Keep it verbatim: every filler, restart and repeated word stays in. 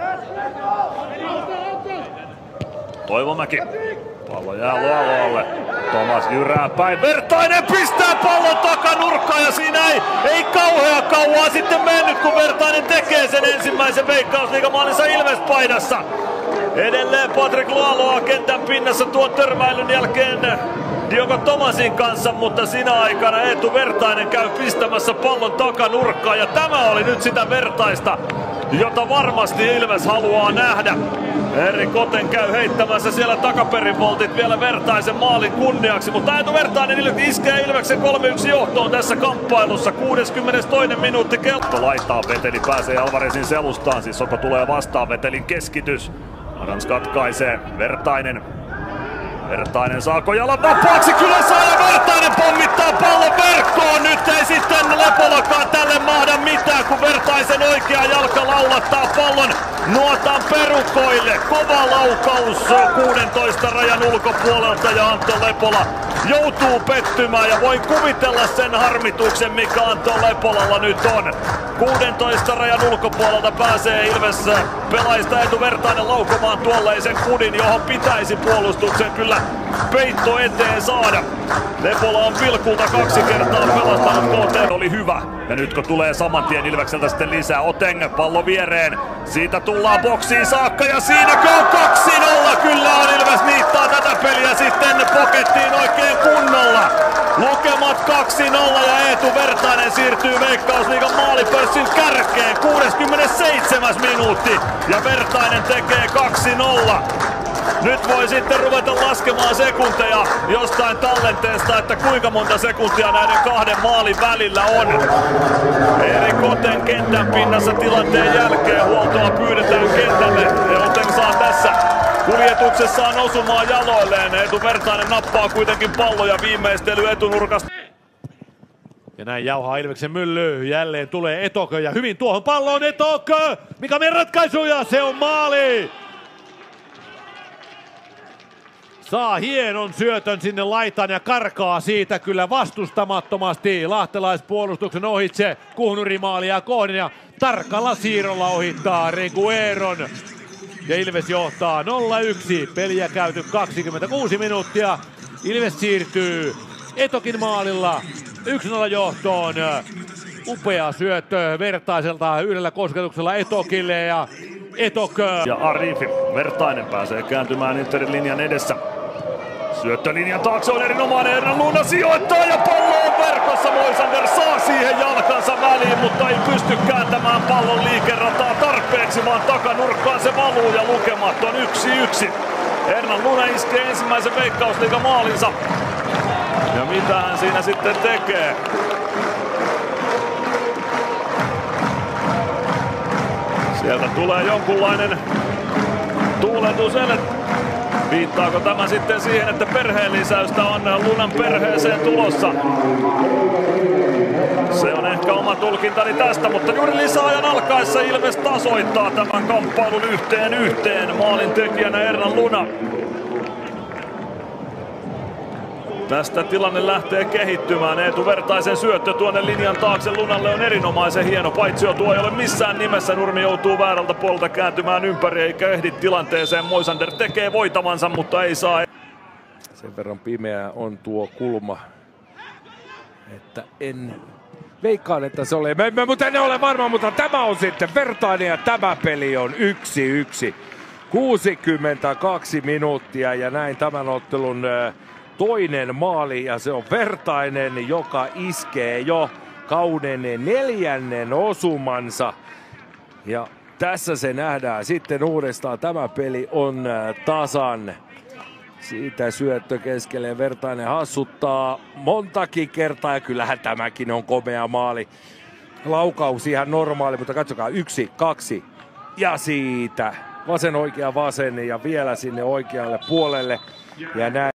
Toivomäki. Pallo jää Luoloalle. Tomas jyrää päin. Vertainen pistää pallon takanurkkaan ja siinä ei, ei kauhea kauaa sitten mennyt, kun Vertainen tekee sen ensimmäisen Veikkausliigamaalinsa Ilves-paidassa. Edelleen Patrik Luoloa kentän pinnassa tuon törmäilyn jälkeen Diogo Tomasin kanssa, mutta siinä aikana Eetu Vertainen käy pistämässä pallon takanurkkaan ja tämä oli nyt sitä Vertaista, jota varmasti Ilves haluaa nähdä. Eri Koten käy heittämässä siellä takaperin voltit vielä Vertaisen maalin kunniaksi, mutta Eetu Vertainen iskee Ilveksen kolme yksi johtoon tässä kamppailussa. kuudeskymmenestoinen minuutti kello. Laittaa Veteli, pääsee Alvarezin selustaan, siis Soko tulee vastaan, Vetelin keskitys. Adams katkaisee, Vertainen. Vertainen saako jalan vapaaksi? Kyllä saa ja Vertainen pommittaa pallon verkkoon. Nyt ei sitten Lepolakaan tälle mahda mitään, kun Vertaisen oikea jalka laulattaa pallon nuotan perukoille. Kova laukaus kuudentoista rajan ulkopuolelta ja Antto Lepola joutuu pettymään ja voin kuvitella sen harmituksen, mikä Antto Lepolalla nyt on. kuudentoista rajan ulkopuolelta pääsee Ilves pelaajista Eetu Vertainen laukomaan tuolleisen kudin, johon pitäisi puolustuksen kyllä peitto eteen saada. Lepola on pilkulta kaksi kertaa pelastanut, K T oli hyvä. Ja nyt kun tulee saman tien Ilvekseltä sitten lisää, Oteng pallo viereen. Siitä tullaan boksiin saakka ja siinäkö on kaksi nolla. Kyllä on, Ilves niittaa tätä peliä sitten pokettiin oikein kunnolla. Lukemat kaksi nolla ja Eetu Vertainen siirtyy Veikkausliigan maalipörssin kärkeen. kuudeskymmenesseitsemäs minuutti ja Vertainen tekee kaksi nolla. Nyt voi sitten ruveta laskemaan sekunteja jostain tallenteesta, että kuinka monta sekuntia näiden kahden maalin välillä on. Eri Koten kentän pinnassa tilanteen jälkeen huoltoa pyydetään kentälle. Oteng saa tässä kuljetuksessaan osumaan jaloilleen. Eetu Vertainen nappaa kuitenkin pallo ja viimeistely etunurkasta. Ja näin jauhaa Ilveksen mylly. Jälleen tulee Etokö ja hyvin tuohon palloon Etokö! Mikä meidän ratkaisu ja se on maali! Saa hienon syötön sinne laitaan ja karkaa siitä kyllä vastustamattomasti lahtelaispuolustuksen ohitse Kuhnurimaalia kohden ja tarkalla siirrolla ohittaa Regueron. Ja Ilves johtaa nolla yksi, peliä käyty kaksikymmentäkuusi minuuttia. Ilves siirtyy Etokin maalilla yksi nolla johtoon. Upea syöttö Vertaiselta yhdellä kosketuksella Etokille ja Etokö. Ja Arifi, Vertainen pääsee kääntymään Interin linjan edessä. Syöttölinjan taakse on erinomainen, Ernan Luna sijoittaa ja pallo on verkossa. Moisander saa siihen jalkansa väliin, mutta ei pysty kääntämään pallon liikerataa tarpeeksi, vaan takanurkkaan se valuu ja lukemat on yksi yksi. Ernan Luna iskee ensimmäisen Veikkausliigan maalinsa. Ja mitä hän siinä sitten tekee? Sieltä tulee jonkunlainen tuuletus. Viittaako tämä sitten siihen, että perheen lisäystä on Lunan perheeseen tulossa? Se on ehkä oma tulkintani tästä, mutta juuri lisäajan alkaessa Ilves tasoittaa tämän kamppailun yhteen yhteen. Maalin tekijänä Ernan Luna. Tästä tilanne lähtee kehittymään. Eetu Vertaisen syöttö tuonne linjan taakse Lunalle on erinomaisen hieno. Paitsio tuo ei ole missään nimessä. Nurmi joutuu väärältä puolelta kääntymään ympäri eikä ehdi tilanteeseen. Moisander tekee voitavansa, mutta ei saa. Sen verran pimeä on tuo kulma, että en veikkaan, että se oli. Mä, mutta en ole varma, mutta tämä on sitten Vertainen ja tämä peli on yksi yksi. kuusikymmentäkaksi minuuttia ja näin tämän ottelun toinen maali ja se on Vertainen, joka iskee jo kauden neljännen osumansa. Ja tässä se nähdään sitten uudestaan. Tämä peli on tasan. Siitä syöttö keskelle Vertainen hassuttaa montakin kertaa ja kyllähän tämäkin on komea maali. Laukaus ihan normaali, mutta katsokaa yksi, kaksi ja siitä vasen oikea vasen ja vielä sinne oikealle puolelle ja näin.